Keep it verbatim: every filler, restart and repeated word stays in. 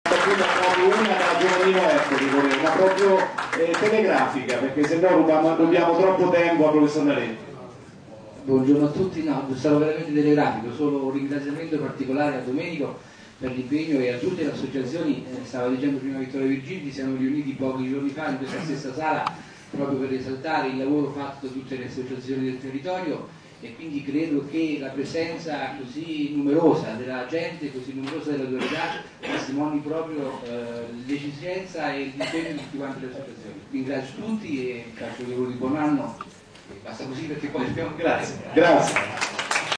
Proprio una da Giovannino Ercoli, ma proprio eh, telegrafica, perché se no rubiamo, rubiamo troppo tempo al professor Naletti. Buongiorno a tutti, no, sarò veramente telegrafico, solo un ringraziamento particolare a Domenico per l'impegno e a tutte le associazioni, eh, stava dicendo prima Vittorio Virgili, siamo riuniti pochi giorni fa in questa stessa sala proprio per esaltare il lavoro fatto da tutte le associazioni del territorio, e quindi credo che la presenza così numerosa della gente, così numerosa dell'autorità, testimoni proprio eh, l'efficienza e l'impegno di tutte quante le associazioni. Ringrazio tutti e faccio gli auguri di buon anno, e basta così perché poi abbiamo. Grazie. Grazie.